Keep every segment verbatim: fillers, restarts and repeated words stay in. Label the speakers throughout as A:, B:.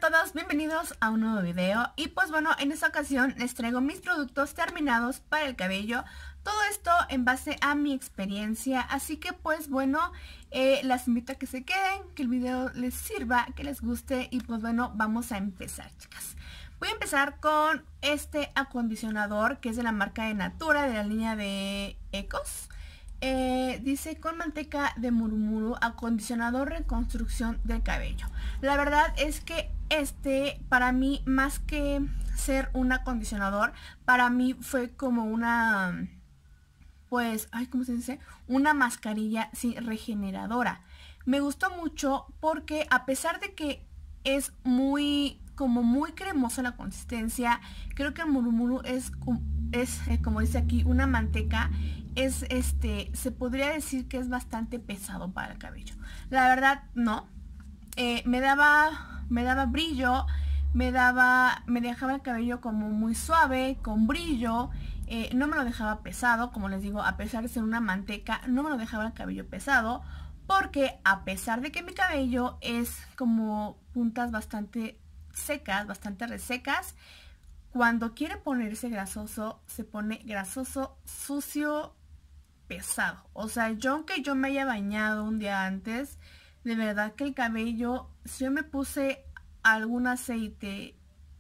A: todos, bienvenidos a un nuevo video. Y pues bueno, en esta ocasión les traigo mis productos terminados para el cabello. Todo esto en base a mi experiencia, así que pues bueno, eh, las invito a que se queden, que el video les sirva, que les guste. Y pues bueno, vamos a empezar, chicas. Voy a empezar con este acondicionador que es de la marca de Natura, de la línea de Ecos. Eh, dice con manteca de murumuru, acondicionador reconstrucción del cabello. La verdad es que este para mí, más que ser un acondicionador, para mí fue como una, pues, ay, ¿cómo se dice? Una mascarilla, sí, regeneradora. Me gustó mucho porque a pesar de que es muy, como muy cremosa la consistencia, creo que el murumuru es, es eh, como dice aquí, una manteca. Es este, se podría decir que es bastante pesado para el cabello. La verdad, no. Eh, me daba, me daba brillo, me daba, me dejaba el cabello como muy suave, con brillo. Eh, no me lo dejaba pesado, como les digo, a pesar de ser una manteca, no me lo dejaba el cabello pesado. Porque a pesar de que mi cabello es como puntas bastante secas, bastante resecas, cuando quiere ponerse grasoso, se pone grasoso, sucio, pesado. O sea, yo aunque yo me haya bañado un día antes, de verdad que el cabello, si yo me puse algún aceite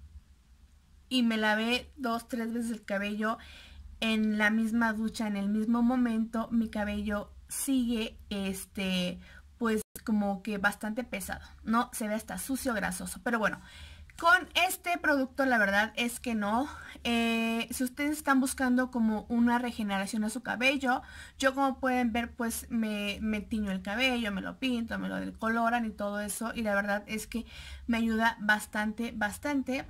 A: y me lavé dos, tres veces el cabello en la misma ducha, en el mismo momento, mi cabello sigue, este, pues como que bastante pesado, ¿no? Se ve hasta sucio, grasoso. Pero bueno, con este producto la verdad es que no. Eh, si ustedes están buscando como una regeneración a su cabello, yo como pueden ver pues me, me tiño el cabello, me lo pinto, me lo decoloran y todo eso. Y la verdad es que me ayuda bastante, bastante.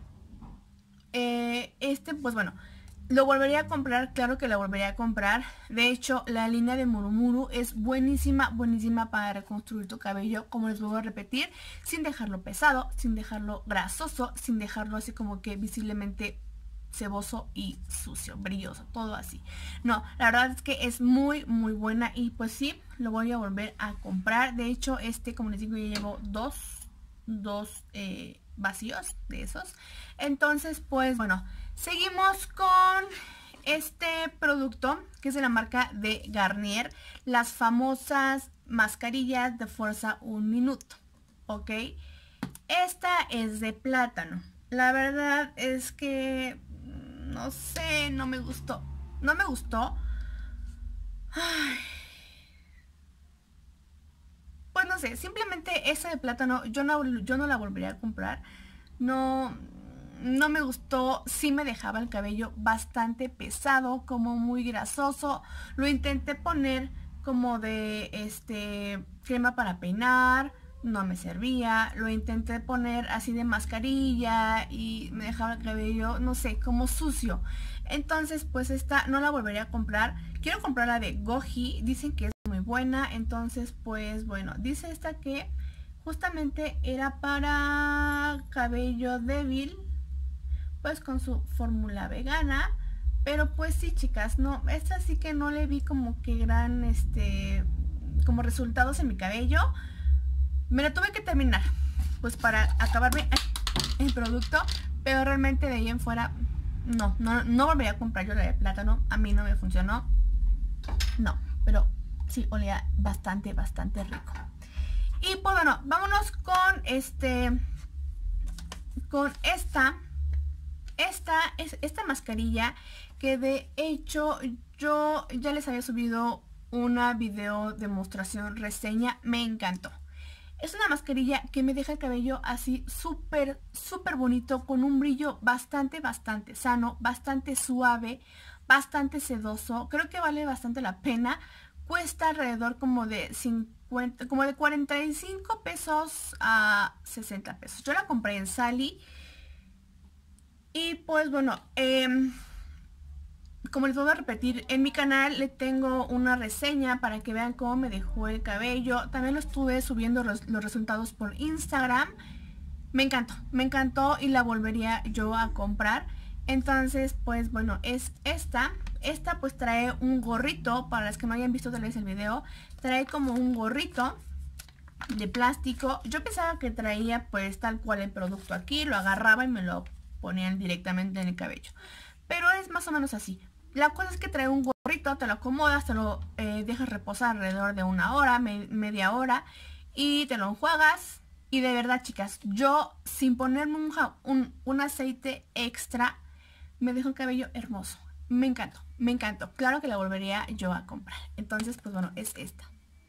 A: Eh, este pues bueno, lo volvería a comprar, claro que lo volvería a comprar. De hecho, la línea de Murumuru es buenísima, buenísima para reconstruir tu cabello, como les vuelvo a repetir, sin dejarlo pesado, sin dejarlo grasoso, sin dejarlo así como que visiblemente ceboso y sucio, brilloso, todo así. No, la verdad es que es muy, muy buena y pues sí, lo voy a volver a comprar. De hecho, este, como les digo, ya llevo dos, dos eh, vacíos de esos. Entonces, pues bueno, seguimos con este producto que es de la marca de Garnier, las famosas mascarillas de fuerza un minuto, ¿ok? Esta es de plátano. La verdad es que no sé, no me gustó. No me gustó. Ay. Pues no sé, simplemente esa de plátano yo no, yo no la volvería a comprar. No... No me gustó, sí me dejaba el cabello bastante pesado, como muy grasoso. Lo intenté poner como de este crema para peinar, no me servía. Lo intenté poner así de mascarilla y me dejaba el cabello, no sé, como sucio. Entonces pues esta no la volvería a comprar. Quiero comprar la de Goji, dicen que es muy buena. Entonces pues bueno, dice esta que justamente era para cabello débil, pues con su fórmula vegana. Pero pues sí, chicas, no, esta sí que no le vi como que gran, este, como resultados en mi cabello. Me la tuve que terminar, pues para acabarme el producto. Pero realmente de ahí en fuera, no, no, no volvería a comprar yo la de plátano. A mí no me funcionó. No, pero sí olía bastante, bastante rico. Y pues bueno, vámonos con este, con esta... Esta es esta mascarilla que de hecho yo ya les había subido una video demostración reseña. Me encantó. Es una mascarilla que me deja el cabello así súper, súper bonito, con un brillo bastante, bastante sano, bastante suave, bastante sedoso. Creo que vale bastante la pena. Cuesta alrededor como de cincuenta, como de cuarenta y cinco pesos a sesenta pesos. Yo la compré en Sally. Y pues bueno, eh, como les voy a repetir, en mi canal le tengo una reseña para que vean cómo me dejó el cabello. También lo estuve subiendo res, los resultados por Instagram. Me encantó, me encantó y la volvería yo a comprar. Entonces pues bueno, es esta. Esta pues trae un gorrito, para las que no hayan visto tal vez el video. Trae como un gorrito de plástico. Yo pensaba que traía pues tal cual el producto aquí, lo agarraba y me lo ponían directamente en el cabello, pero es más o menos así. La cosa es que trae un gorrito, te lo acomodas, te lo eh, dejas reposar alrededor de una hora, me media hora, y te lo enjuagas. Y de verdad, chicas, yo sin ponerme un, un, un aceite extra, me dejó el cabello hermoso. Me encantó, me encantó. Claro que la volvería yo a comprar. Entonces, pues bueno, es esta.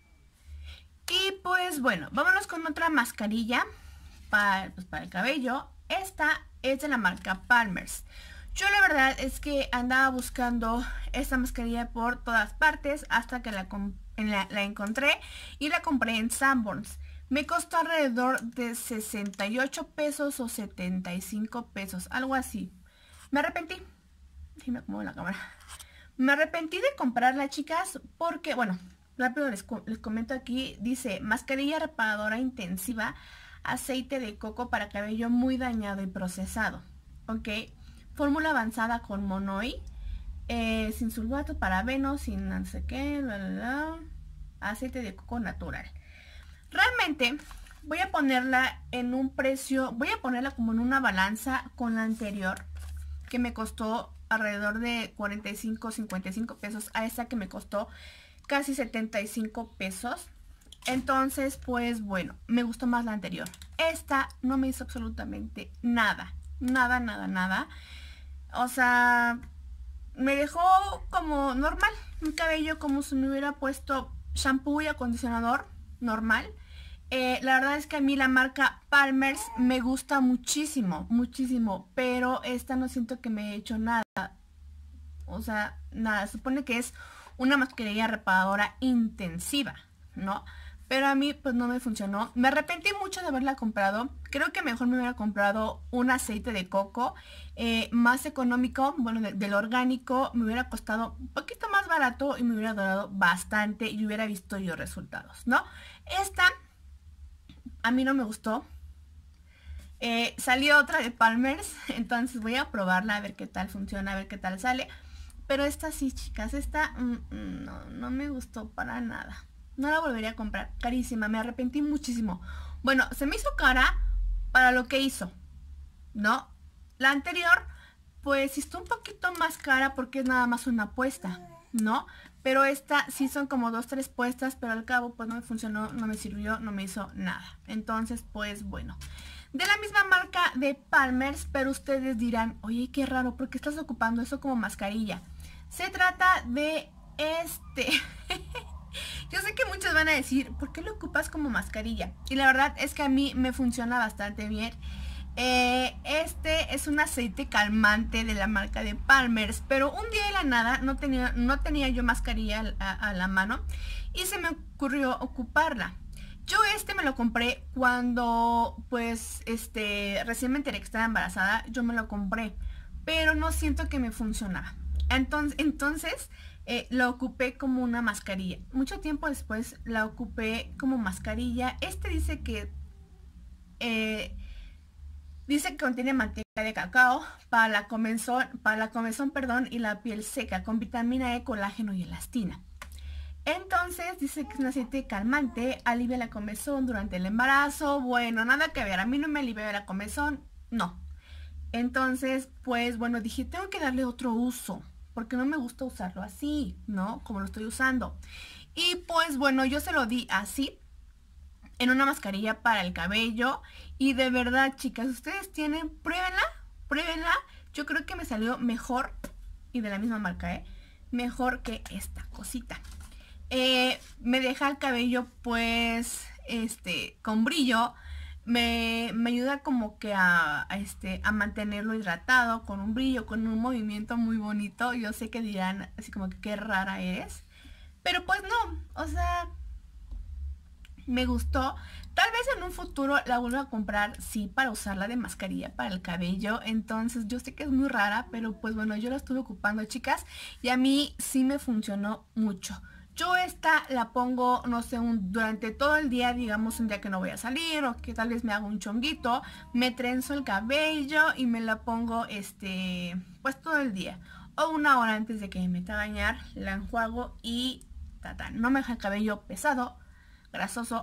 A: Y pues bueno, vámonos con otra mascarilla para, pues, para el cabello. Esta es de la marca Palmer's. Yo la verdad es que andaba buscando esta mascarilla por todas partes hasta que la, la, la encontré y la compré en Sanborns. Me costó alrededor de sesenta y ocho pesos o setenta y cinco pesos, algo así. Me arrepentí. Sí, me acomodo la cámara. Me arrepentí de comprarla, chicas, porque, bueno, rápido les, les comento aquí. Dice, mascarilla reparadora intensiva, aceite de coco para cabello muy dañado y procesado. Ok. Fórmula avanzada con monoí, eh, sin sulfato, parabeno, sin no sé qué, bla, bla, bla, aceite de coco natural. Realmente voy a ponerla en un precio, voy a ponerla como en una balanza con la anterior, que me costó alrededor de cuarenta y cinco, cincuenta y cinco pesos, a esta que me costó casi setenta y cinco pesos. Entonces, pues bueno, me gustó más la anterior. Esta no me hizo absolutamente nada, nada, nada, nada. O sea, me dejó como normal, mi cabello como si me hubiera puesto shampoo y acondicionador normal. Eh, la verdad es que a mí la marca Palmer's me gusta muchísimo, muchísimo, pero esta no siento que me he hecho nada. O sea, nada, supone que es una mascarilla reparadora intensiva, ¿no? Pero a mí pues no me funcionó. Me arrepentí mucho de haberla comprado. Creo que mejor me hubiera comprado un aceite de coco eh, más económico, bueno, de, del orgánico. Me hubiera costado un poquito más barato y me hubiera durado bastante y hubiera visto yo resultados, ¿no? Esta a mí no me gustó. Eh, salió otra de Palmer's, entonces voy a probarla a ver qué tal funciona, a ver qué tal sale. Pero esta sí, chicas, esta mm, no, no me gustó para nada. No la volvería a comprar, carísima, me arrepentí muchísimo. Bueno, se me hizo cara para lo que hizo, ¿no? La anterior, pues está un poquito más cara porque es nada más una puesta, ¿no? Pero esta sí son como dos, tres puestas, pero al cabo pues no me funcionó, no me sirvió, no me hizo nada. Entonces, pues bueno. De la misma marca de Palmer's, pero ustedes dirán, oye, qué raro, ¿por qué estás ocupando eso como mascarilla? Se trata de este... Yo sé que muchos van a decir, ¿por qué lo ocupas como mascarilla? Y la verdad es que a mí me funciona bastante bien. Eh, este es un aceite calmante de la marca de Palmer's, pero un día de la nada no tenía, no tenía yo mascarilla a, a la mano y se me ocurrió ocuparla. Yo este me lo compré cuando pues este recién me enteré que estaba embarazada. Yo me lo compré, pero no siento que me funcionaba. Entonces, entonces eh, lo ocupé como una mascarilla. Mucho tiempo después la ocupé como mascarilla. Este dice que eh, dice que contiene manteca de cacao para la comezón, para la comezón, perdón, y la piel seca, con vitamina E, colágeno y elastina. Entonces dice que es un aceite calmante, alivia la comezón durante el embarazo. Bueno, nada que ver, a mí no me alivia la comezón, no. Entonces, pues bueno, dije, tengo que darle otro uso, porque no me gusta usarlo así, ¿no? Como lo estoy usando. Y pues bueno, yo se lo di así, en una mascarilla para el cabello. Y de verdad, chicas, ustedes tienen, pruébenla, pruébenla. Yo creo que me salió mejor, y de la misma marca, ¿eh? Mejor que esta cosita. Eh, me deja el cabello pues este con brillo, me, me ayuda como que a, a, este, a mantenerlo hidratado, con un brillo, con un movimiento muy bonito. Yo sé que dirán así como que qué rara eres, pero pues no, o sea, me gustó. Tal vez en un futuro la vuelva a comprar, sí, para usarla de mascarilla para el cabello. Entonces yo sé que es muy rara, pero pues bueno, yo la estuve ocupando, chicas, y a mí sí me funcionó mucho. Yo esta la pongo, no sé, un, durante todo el día, digamos un día que no voy a salir o que tal vez me hago un chonguito, me trenzo el cabello y me la pongo este, pues todo el día. O una hora antes de que me meta a bañar, la enjuago y tata, no me deja el cabello pesado, grasoso,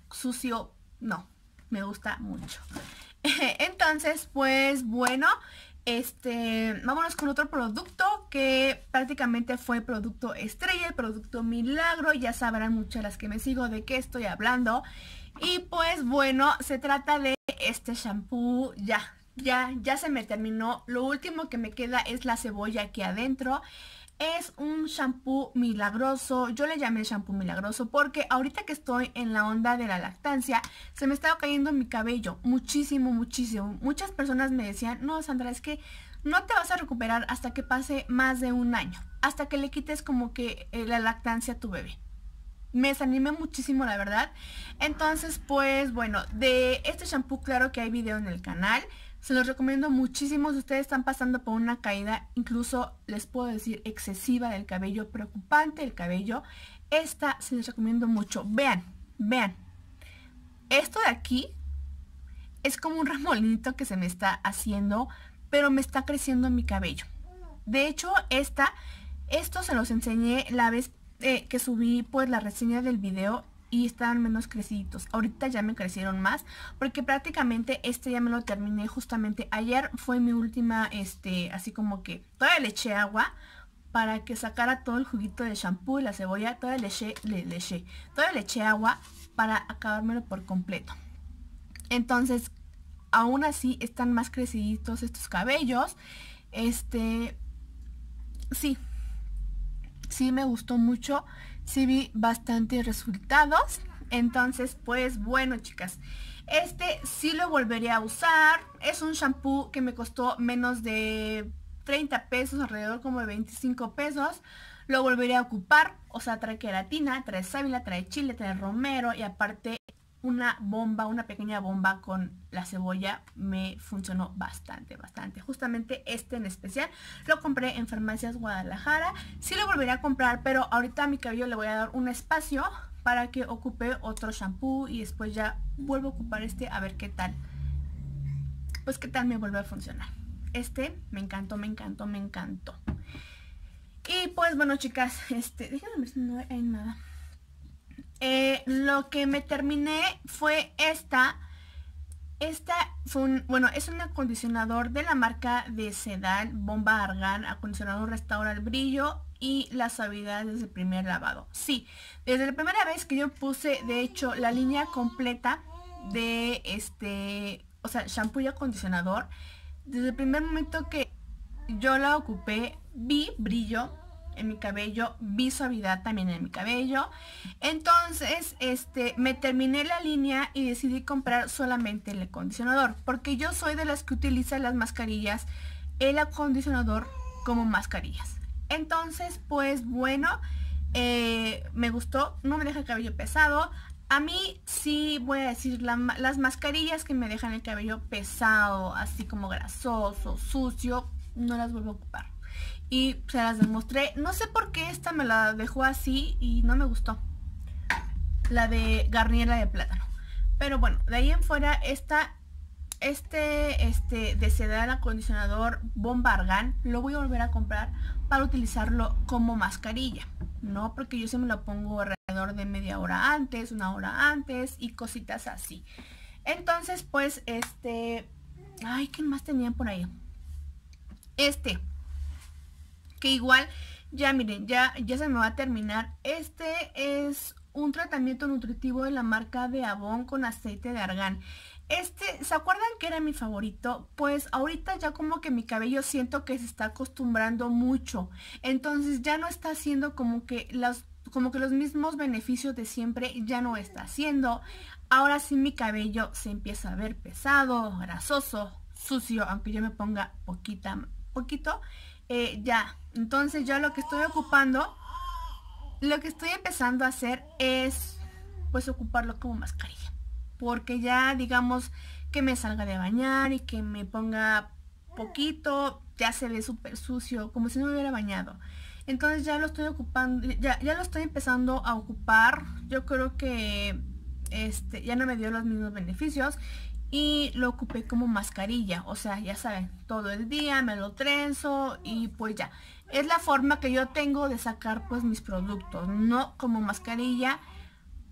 A: sucio, no, me gusta mucho. Entonces, pues bueno, este, vámonos con otro producto que prácticamente fue producto estrella, el producto milagro. Ya sabrán muchas las que me sigo de qué estoy hablando. Y pues bueno, se trata de este shampoo. Ya, ya, ya se me terminó. Lo último que me queda es la cebolla aquí adentro. Es un shampoo milagroso. Yo le llamé shampoo milagroso porque ahorita que estoy en la onda de la lactancia, se me estaba cayendo mi cabello muchísimo, muchísimo. Muchas personas me decían, no, Sandra, es que no te vas a recuperar hasta que pase más de un año, hasta que le quites como que eh, la lactancia a tu bebé. Me desanimé muchísimo, la verdad. Entonces, pues bueno, de este shampoo, claro que hay video en el canal. Se los recomiendo muchísimo si ustedes están pasando por una caída, incluso les puedo decir excesiva del cabello, preocupante el cabello. Esta se les recomiendo mucho. Vean, vean. Esto de aquí es como un remolinito que se me está haciendo, pero me está creciendo mi cabello. De hecho, esta, esto se los enseñé la vez eh, que subí pues la reseña del video. Y estaban menos creciditos. Ahorita ya me crecieron más porque prácticamente este ya me lo terminé justamente ayer. Fue mi última, este, así como que todavía le eché agua para que sacara todo el juguito del shampoo y la cebolla. Todavía le eché, le, le eché, todavía le eché agua para acabármelo por completo. Entonces, aún así están más creciditos estos cabellos. Este, sí, sí me gustó mucho. Sí vi bastantes resultados. Entonces, pues bueno, chicas, este sí lo volvería a usar. Es un shampoo que me costó menos de treinta pesos, alrededor como de veinticinco pesos. Lo volvería a ocupar. O sea, trae queratina, trae sábila, trae chile, trae romero y aparte una bomba, una pequeña bomba con la cebolla. Me funcionó bastante, bastante. Justamente este en especial lo compré en Farmacias Guadalajara. Sí lo volvería a comprar, pero ahorita a mi cabello le voy a dar un espacio para que ocupe otro shampoo y después ya vuelvo a ocupar este a ver qué tal. Pues qué tal me vuelve a funcionar. Este me encantó, me encantó, me encantó. Y pues bueno, chicas, este, déjenme ver si no hay nada. Eh, lo que me terminé fue esta. Esta fue un, bueno, es un acondicionador de la marca de Sedal, Bomba Argan. Acondicionador restaura el brillo y la suavidad desde el primer lavado. Sí, desde la primera vez que yo puse, de hecho, la línea completa de este, o sea, shampoo y acondicionador, desde el primer momento que yo la ocupé, vi brillo en mi cabello, vi suavidad también en mi cabello. Entonces, este, me terminé la línea y decidí comprar solamente el acondicionador, porque yo soy de las que utiliza las mascarillas, el acondicionador como mascarillas. Entonces, pues bueno, eh, me gustó, no me deja el cabello pesado. A mí sí voy a decir, la, las mascarillas que me dejan el cabello pesado, así como grasoso, sucio, no las vuelvo a ocupar. Y se las demostré. No sé por qué esta me la dejó así y no me gustó. La de Garnier, la de plátano. Pero bueno, de ahí en fuera esta, este, este de Sedal acondicionador Bomba Argan lo voy a volver a comprar para utilizarlo como mascarilla. No, porque yo se me lo pongo alrededor de media hora antes, una hora antes y cositas así. Entonces, pues, este... Ay, ¿qué más tenían por ahí? Este... que igual, ya miren, ya, ya se me va a terminar. Este es un tratamiento nutritivo de la marca de Avon con aceite de argán. Este, ¿se acuerdan que era mi favorito? Pues ahorita ya como que mi cabello siento que se está acostumbrando mucho. Entonces ya no está haciendo como que los, como que los mismos beneficios de siempre, ya no está haciendo. Ahora sí mi cabello se empieza a ver pesado, grasoso, sucio, aunque yo me ponga poquita, poquito. Eh, ya, entonces yo lo que estoy ocupando, lo que estoy empezando a hacer es pues ocuparlo como mascarilla, porque ya digamos que me salga de bañar y que me ponga poquito, ya se ve súper sucio, como si no me hubiera bañado. Entonces ya lo estoy ocupando, ya, ya lo estoy empezando a ocupar. Yo creo que este ya no me dio los mismos beneficios y lo ocupé como mascarilla, o sea, ya saben, todo el día me lo trenzo y pues ya. Es la forma que yo tengo de sacar pues mis productos, no como mascarilla,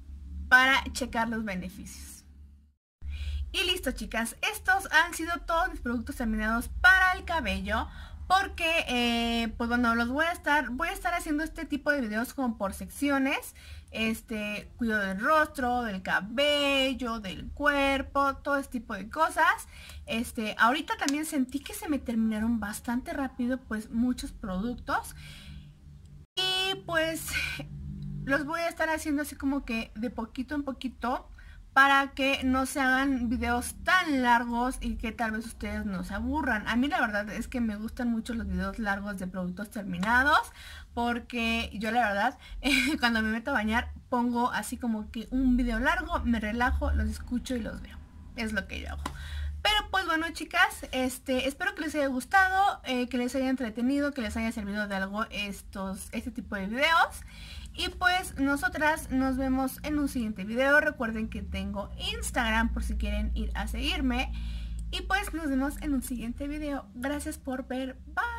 A: para checar los beneficios. Y listo, chicas, estos han sido todos mis productos terminados para el cabello. Porque, eh, pues bueno, los voy a estar, voy a estar haciendo este tipo de videos como por secciones. Este, cuidado del rostro, del cabello, del cuerpo, todo este tipo de cosas. Este, ahorita también sentí que se me terminaron bastante rápido, pues, muchos productos. Y pues, los voy a estar haciendo así como que de poquito en poquito, para que no se hagan videos tan largos y que tal vez ustedes no se aburran. A mí la verdad es que me gustan mucho los videos largos de productos terminados, porque yo la verdad eh, cuando me meto a bañar pongo así como que un video largo, me relajo, los escucho y los veo. Es lo que yo hago. Pero pues bueno, chicas, este, espero que les haya gustado, eh, que les haya entretenido, que les haya servido de algo estos, este tipo de videos. Y pues nosotras nos vemos en un siguiente video. Recuerden que tengo Instagram por si quieren ir a seguirme. Y pues nos vemos en un siguiente video. Gracias por ver. Bye.